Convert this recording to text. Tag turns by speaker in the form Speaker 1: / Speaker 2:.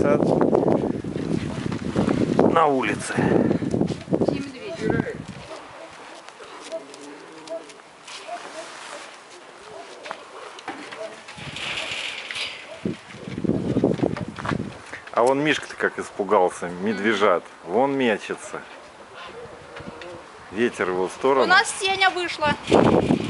Speaker 1: сад на улице. А вон Мишка-то как испугался, медвежат. Вон мечется. Ветер в его сторону.
Speaker 2: У нас Сеня вышла.